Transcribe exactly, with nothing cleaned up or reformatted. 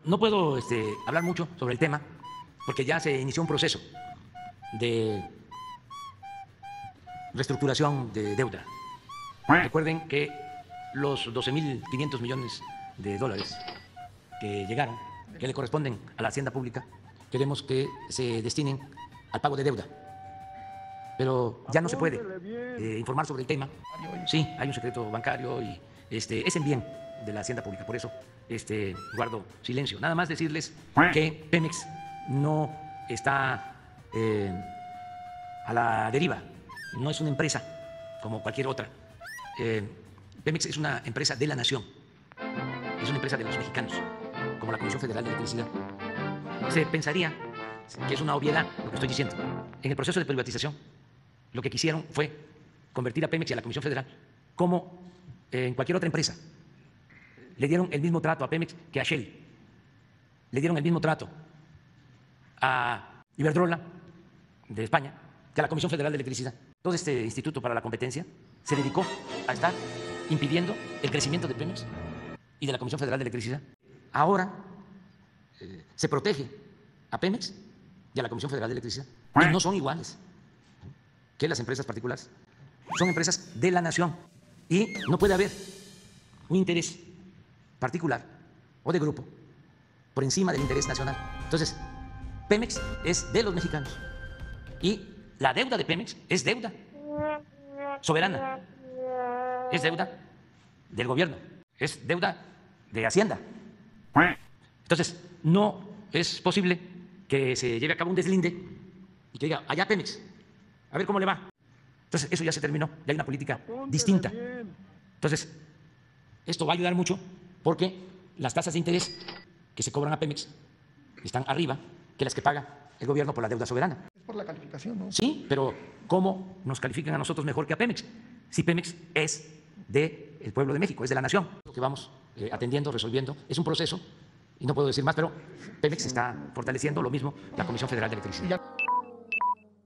no puedo este, hablar mucho sobre el tema porque ya se inició un proceso de reestructuración de deuda. Recuerden que los doce mil quinientos millones de dólares que llegaron, que le corresponden a la hacienda pública, queremos que se destinen al pago de deuda. Pero ya no se puede eh, informar sobre el tema. Sí, hay un secreto bancario y este, es en bien de la hacienda pública. Por eso este, guardo silencio. Nada más decirles que Pemex no está eh, a la deriva. No es una empresa como cualquier otra. Eh, Pemex es una empresa de la nación. Es una empresa de los mexicanos, como la Comisión Federal de Electricidad. Se pensaría que es una obviedad lo que estoy diciendo. En el proceso de privatización, lo que quisieron fue convertir a Pemex y a la Comisión Federal como eh, en cualquier otra empresa. Le dieron el mismo trato a Pemex que a Shell. Le dieron el mismo trato a Iberdrola de España que a la Comisión Federal de Electricidad. Todo este Instituto para la Competencia se dedicó a estar impidiendo el crecimiento de Pemex y de la Comisión Federal de Electricidad. Ahora eh, se protege a Pemex y a la Comisión Federal de Electricidad. Y no son iguales que las empresas particulares. Son empresas de la nación y no puede haber un interés particular o de grupo por encima del interés nacional. Entonces, Pemex es de los mexicanos y la deuda de Pemex es deuda soberana, es deuda del gobierno, es deuda de Hacienda. Entonces, no es posible que se lleve a cabo un deslinde y que diga, allá Pemex, a ver cómo le va. Entonces, eso ya se terminó, ya hay una política distinta. Entonces, esto va a ayudar mucho porque las tasas de interés que se cobran a Pemex están arriba que las que paga el gobierno por la deuda soberana. Es por la calificación, ¿no? Sí, pero ¿cómo nos califican a nosotros mejor que a Pemex? Si Pemex es del pueblo de México, es de la nación. Lo que vamos eh, atendiendo, resolviendo, es un proceso y no puedo decir más, pero Pemex está fortaleciendo lo mismo la Comisión Federal de Electricidad.